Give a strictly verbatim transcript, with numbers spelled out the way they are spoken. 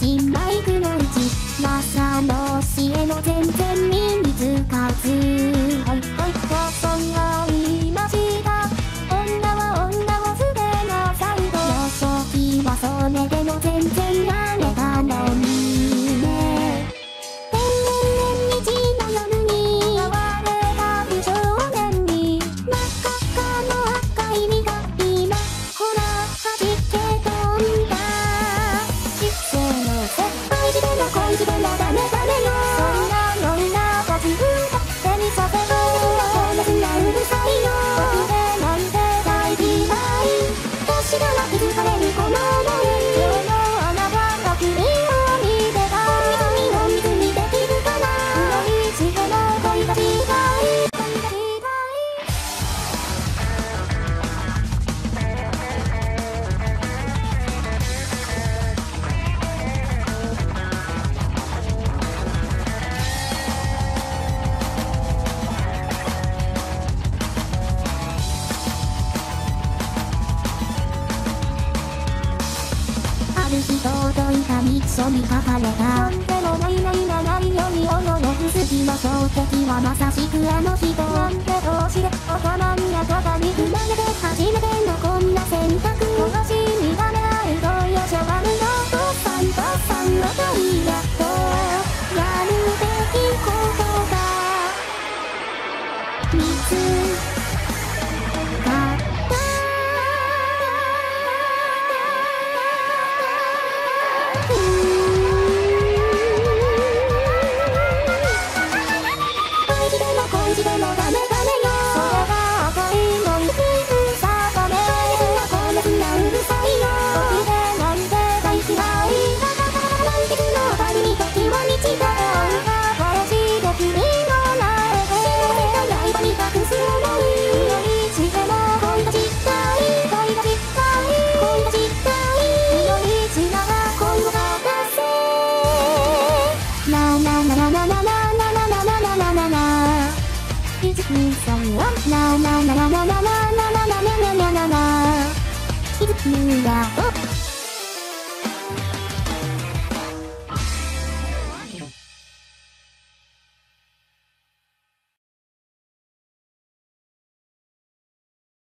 新マイクのうちマサの教えも全然身につかず。はいはいとそう言いました。女は女を捨てなさいと。幼少期はそれでも全然やれたのにね。天然日の夜に現れた美少年に真っ赤っかの赤い実が今ほら弾け飛んだ。人生の世界中での恋路でもダメダメよ。そんなの女たち歌手にさせろ。この素なうるさいよ。僕でなんて大嫌い。年がなく疲れるこの想い。今日のあなたが君を見てた。君の水にできるかな。黒い地平の恋がしたい。恋がしたい。ある日届いた密書に書かれた。なんでもないないがないようにおののく好きの標的はまさしくあの人。なんでどうしておかまんや方に生まれて初めてのこんな選択。殺しにがめあるとよしょがむのとっさんとっさんのといやっとやるべきことが見つかった。恋路でもダメダメよ。それが赤いのにつくさダメ。この素なうるさいよ。僕でなんて大嫌い。なんての当たりに時は満ちた。女返して君の前で幸せな刃に隠す想い。黒い地平の恋がしたい。恋がしたい。恋がしたい。黒い地平が恋を探せ。なななななななななななななな。いちにさんはなななななななななななななな。気づくが